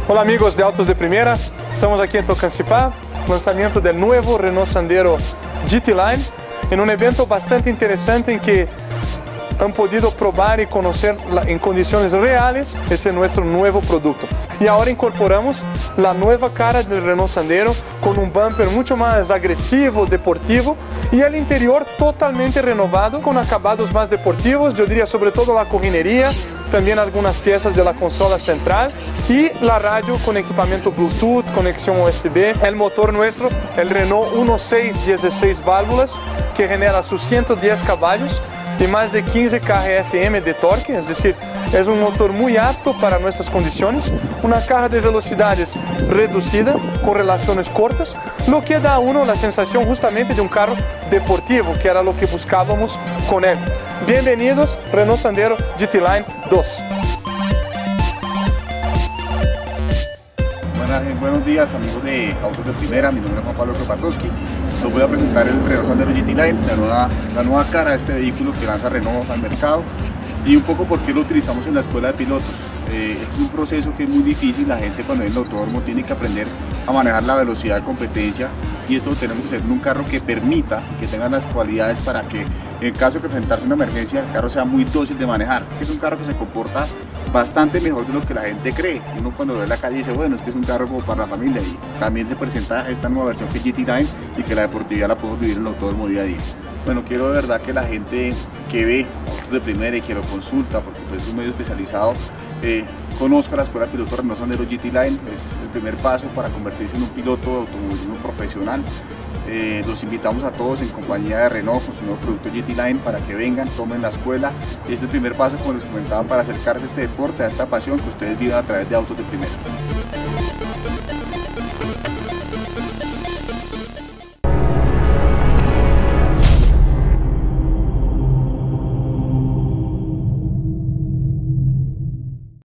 Hola amigos de Autos de Primera, estamos aquí en Tocancipá, lanzamiento del nuevo Renault Sandero GT Line, en un evento bastante interesante en que han podido probar y conocer en condiciones reales ese nuestro nuevo producto. Y ahora incorporamos la nueva cara del Renault Sandero con un bumper mucho más agresivo, deportivo, y el interior totalmente renovado con acabados más deportivos, yo diría sobre todo la cojinería, también algunas piezas de la consola central y la radio con equipamiento Bluetooth, conexión USB. El motor nuestro, el Renault 1.6 16 válvulas, que genera sus 110 caballos y más de 15 kgfm de torque, es decir, es un motor muy apto para nuestras condiciones, una caja de velocidades reducida con relaciones cortas, lo que da a uno la sensación justamente de un carro deportivo, que era lo que buscábamos con él. Bienvenidos, Renault Sandero GT Line 2. Buenos días amigos de Autos de Primera, mi nombre es Juan Pablo Kropatowski. Les voy a presentar el Renault Sandero GT Line, la nueva cara de este vehículo que lanza Renault al mercado y un poco por qué lo utilizamos en la escuela de pilotos. Este es un proceso que es muy difícil, la gente cuando viene al autódromo tiene que aprender a manejar la velocidad de competencia y esto lo tenemos que hacer en un carro que permita, que tenga las cualidades para que en caso de presentarse una emergencia el carro sea muy dócil de manejar. Es un carro que se comporta bastante mejor de lo que la gente cree. Uno cuando lo ve en la calle dice, bueno, es que es un carro como para la familia, y también se presenta esta nueva versión que es GT Line y que la deportividad la podemos vivir en el autódromo día a día. Bueno, quiero de verdad que la gente que ve Autos de Primera y que lo consulta, porque pues, es un medio especializado, conozca la escuela de piloto Renault Sandero GT Line. Es el primer paso para convertirse en un piloto de automovilismo profesional. Los invitamos a todos en compañía de Renault con su nuevo producto GT Line para que vengan, tomen la escuela. Este es el primer paso, como les comentaba, para acercarse a este deporte, a esta pasión que ustedes viven a través de Autos de Primera.